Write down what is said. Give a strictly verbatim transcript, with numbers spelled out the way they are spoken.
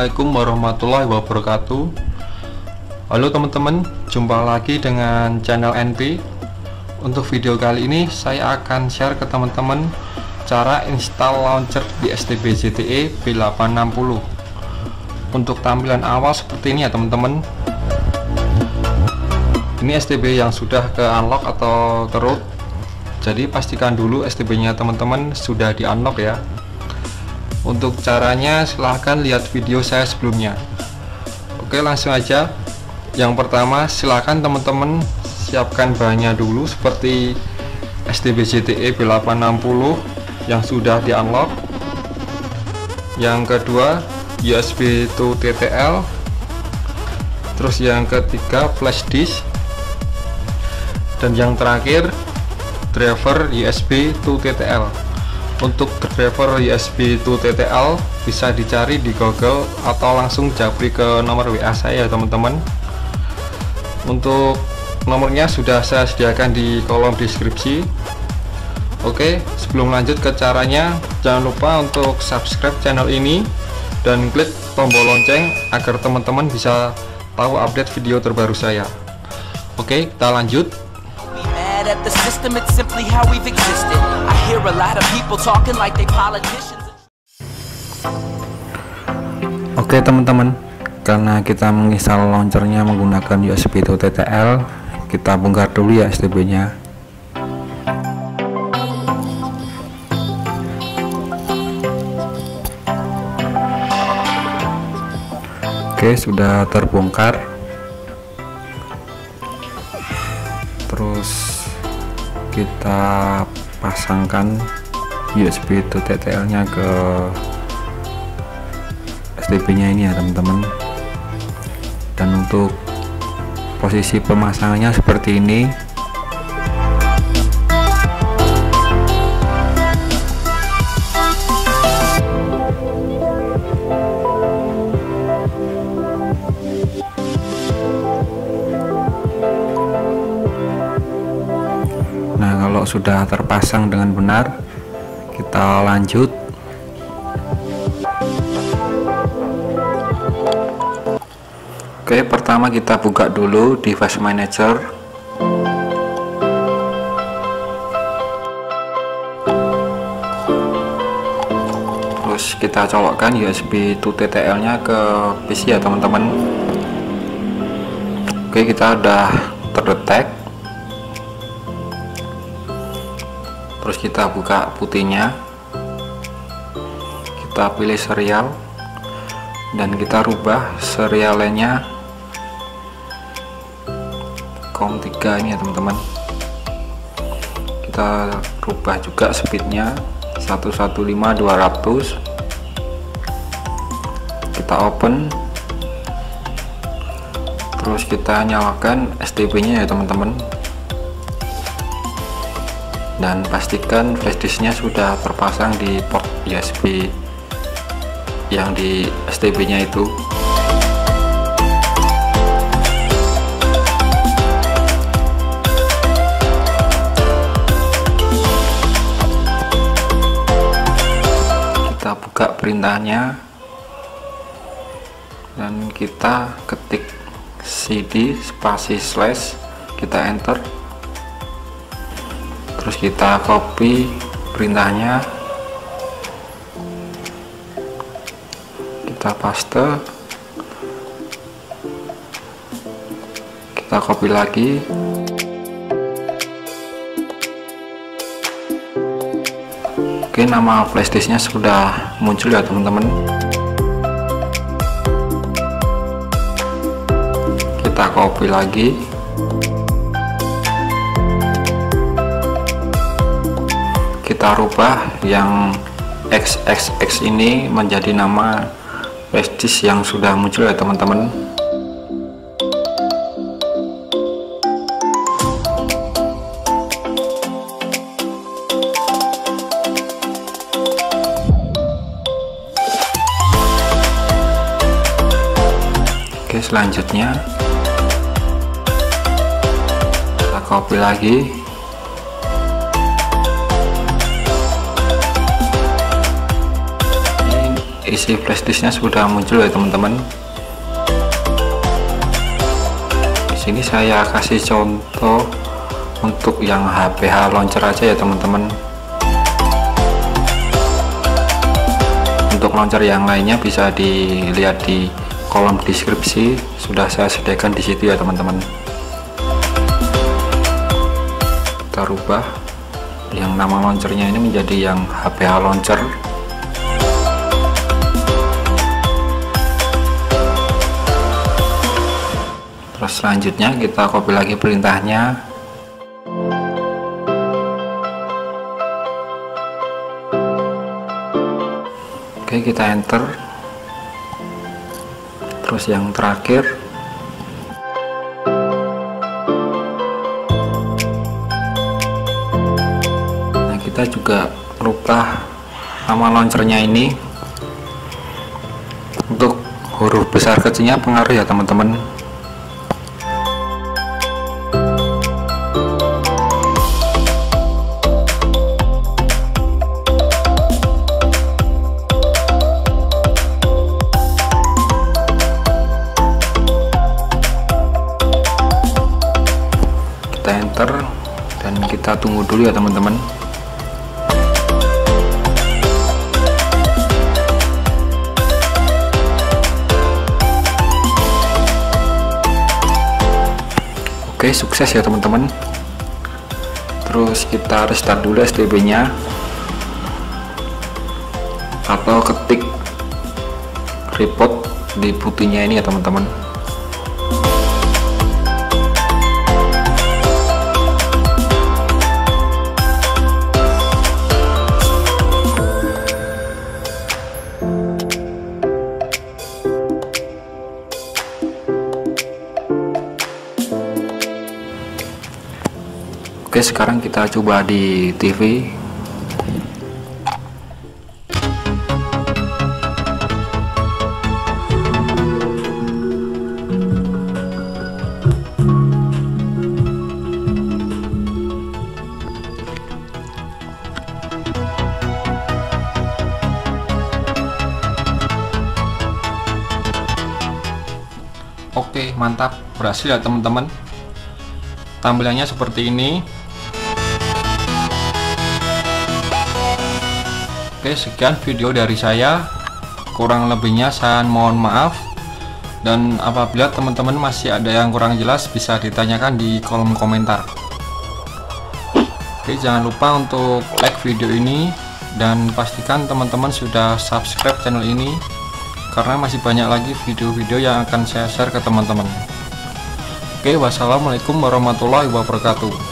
Assalamualaikum warahmatullahi wabarakatuh. Halo teman-teman, jumpa lagi dengan channel N P. Untuk video kali ini saya akan share ke teman-teman cara install launcher di S T B Z T E B delapan enam nol. Untuk tampilan awal seperti ini ya teman-teman. Ini S T B yang sudah ke unlock atau ke root, jadi pastikan dulu S T B nya teman-teman sudah di unlock ya. Untuk caranya silahkan lihat video saya sebelumnya. Oke, langsung aja. Yang pertama, silahkan teman-teman siapkan bahannya dulu seperti S T B Z T E B delapan enam nol yang sudah di unlock. Yang kedua, U S B to T T L. Terus yang ketiga, flash disk. Dan yang terakhir, driver U S B to T T L. Untuk driver U S B to T T L bisa dicari di Google atau langsung japri ke nomor W A saya teman-teman. Untuk nomornya sudah saya sediakan di kolom deskripsi. Oke, sebelum lanjut ke caranya, jangan lupa untuk subscribe channel ini dan klik tombol lonceng agar teman-teman bisa tahu update video terbaru saya. Oke, kita lanjut. At the system, it's simply how we've existed. I hear a lot of people talking like they politicians. Oke teman-teman, karena kita menginstal launchernya menggunakan U S B to T T L, kita bongkar dulu ya S T B nya. Oke, sudah terbongkar. Terus kita pasangkan U S B to T T L nya ke S T B nya ini ya teman-teman. Dan untuk posisi pemasangannya seperti ini. Kalau sudah terpasang dengan benar, kita lanjut. Oke, pertama kita buka dulu device manager. Terus kita colokkan U S B to T T L nya ke P C ya teman-teman. Oke, kita udah terdetek. Terus kita buka putihnya, kita pilih serial dan kita rubah serialnya COM tiga ini ya teman-teman. Kita rubah juga speednya satu satu lima dua ratus. Kita open, terus kita nyalakan S T B nya ya teman-teman. Dan pastikan flash disknya sudah terpasang di port U S B yang di S T B nya itu. Kita buka perintahnya dan kita ketik cd spasi slash, kita enter. Terus kita copy perintahnya, kita paste, kita copy lagi, oke, nama flash disknya sudah muncul ya teman-teman. Kita copy lagi, kita rubah yang X X X ini menjadi nama flash disk yang sudah muncul ya teman-teman. Oke, selanjutnya kita copy lagi, isi flashdisknya sudah muncul ya teman-teman. Di sini saya kasih contoh untuk yang H P H launcher aja ya teman-teman. Untuk launcher yang lainnya bisa dilihat di kolom deskripsi, sudah saya sediakan di situ ya teman-teman. Kita rubah yang nama launchernya ini menjadi yang H P H launcher. Terus selanjutnya kita copy lagi perintahnya. Oke, kita enter. Terus yang terakhir nah, kita juga rubah nama launchernya ini untuk huruf besar kecilnya pengaruh ya teman-teman. Kita enter dan kita tunggu dulu ya teman-teman. Oke, sukses ya teman-teman. Terus kita restart dulu S T B nya atau ketik report di putihnya ini ya teman-teman. Oke, sekarang kita coba di T V. Oke, mantap, berhasil ya teman-teman. Tampilannya seperti ini. Oke, sekian video dari saya, kurang lebihnya saya mohon maaf, dan apabila teman-teman masih ada yang kurang jelas bisa ditanyakan di kolom komentar. Oke, jangan lupa untuk like video ini dan pastikan teman-teman sudah subscribe channel ini karena masih banyak lagi video-video yang akan saya share ke teman-teman. Oke, wassalamualaikum warahmatullahi wabarakatuh.